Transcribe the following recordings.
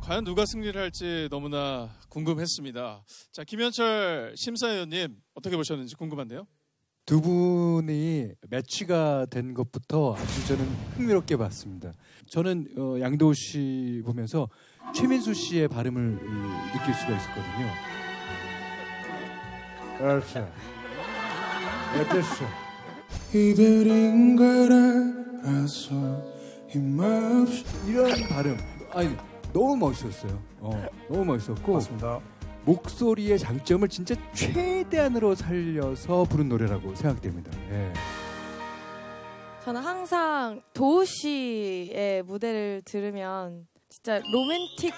과연 누가 승리를 할지 너무나 궁금했습니다. 자, 김현철 심사위원님 어떻게 보셨는지 궁금한데요. 두 분이 매치가 된 것부터 아주 저는 흥미롭게 봤습니다. 저는 양도우 씨 보면서 최민수 씨의 발음을 느낄 수가 있었거든요. 알았어. 이들인 걸 알아서 힘없이 이런 발음 아니 너무 멋있었어요. 너무 멋있었고 맞습니다. 목소리의 장점을 진짜 최대한으로 살려서 부른 노래라고 생각됩니다. 예. 저는 항상 도우 씨의 무대를 들으면 진짜 로맨틱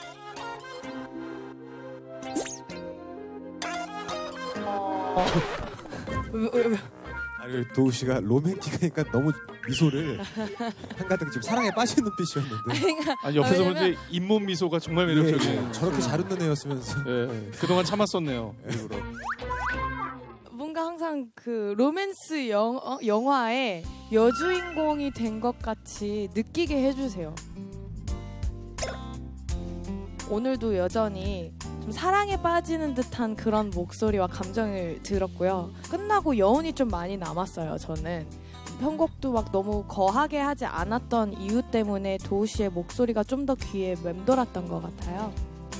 아니 도우 씨가 로맨틱하니까 너무 미소를 한가득 지금 사랑에 빠진 눈빛이었는데. 아니 옆에서 왜냐면... 보는데 잇몸 미소가 정말 매력적이에요. 저렇게 잘 웃는 애였으면서. 예, 그동안 참았었네요. 일부러. 뭔가 항상 그 로맨스 영화의 여주인공이 된 것 같이 느끼게 해주세요. 오늘도 여전히 좀 사랑에 빠지는 듯한 그런 목소리와 감정을 들었고요. 끝나고 여운이 좀 많이 남았어요. 저는 편곡도 막 너무 거하게 하지 않았던 이유 때문에 도우 씨의 목소리가 좀 더 귀에 맴돌았던 것 같아요.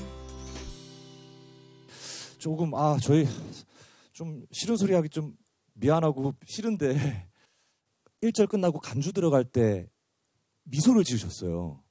조금 저희 좀 싫은 소리 하기 좀 미안하고 싫은데 1절 끝나고 간주 들어갈 때 미소를 지으셨어요.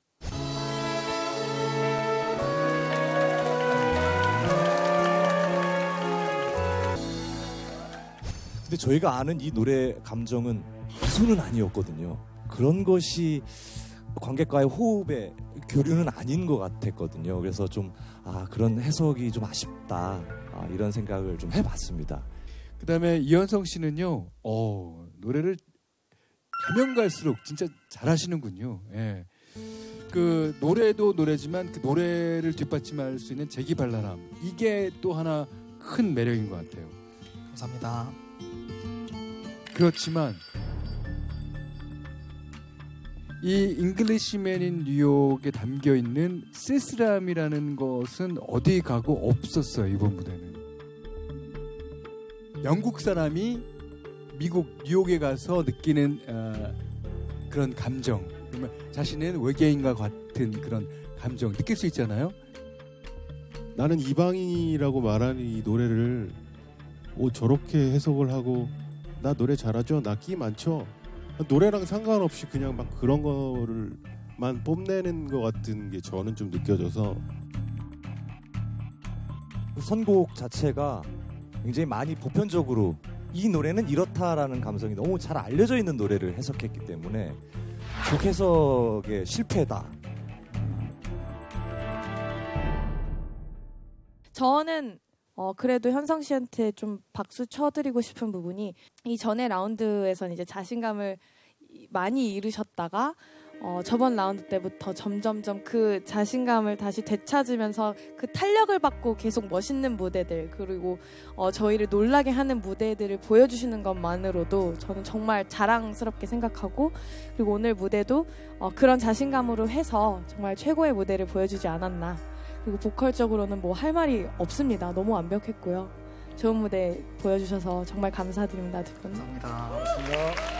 근데 저희가 아는 이 노래 감정은 미소는 아니었거든요. 그런 것이 관객과의 호흡의 교류는 아닌 것 같았거든요. 그래서 좀 그런 해석이 좀 아쉽다 이런 생각을 좀 해봤습니다. 그다음에 이현성 씨는요. 노래를 가면 갈수록 진짜 잘하시는군요. 예. 그 노래도 노래지만 그 노래를 뒷받침할 수 있는 재기발랄함 이게 또 하나 큰 매력인 것 같아요. 감사합니다. 그렇지만 이 잉글리시맨 인 뉴욕에 담겨있는 쓸쓸함이라는 것은 어디 가고 없었어요. 이번 무대는 영국 사람이 미국 뉴욕에 가서 느끼는 그런 감정, 그러면 자신은 외계인과 같은 그런 감정 느낄 수 있잖아요. 나는 이방인이라고 말하는 이 노래를 저렇게 해석을 하고 나 노래 잘하죠? 나 끼 많죠? 노래랑 상관없이 그냥 막 그런 거를만 뽐내는 것 같은 게 저는 좀 느껴져서 선곡 자체가 굉장히 많이 보편적으로 이 노래는 이렇다라는 감성이 너무 잘 알려져 있는 노래를 해석했기 때문에 곡 해석의 실패다. 저는 그래도 현성 씨한테 좀 박수 쳐드리고 싶은 부분이 이 전에 라운드에서는 이제 자신감을 많이 잃으셨다가 저번 라운드 때부터 점점점 그 자신감을 다시 되찾으면서 그 탄력을 받고 계속 멋있는 무대들 그리고 저희를 놀라게 하는 무대들을 보여주시는 것만으로도 저는 정말 자랑스럽게 생각하고 그리고 오늘 무대도 그런 자신감으로 해서 정말 최고의 무대를 보여주지 않았나. 그리고 보컬적으로는 뭐 할 말이 없습니다. 너무 완벽했고요. 좋은 무대 보여주셔서 정말 감사드립니다. 두 분. 감사합니다.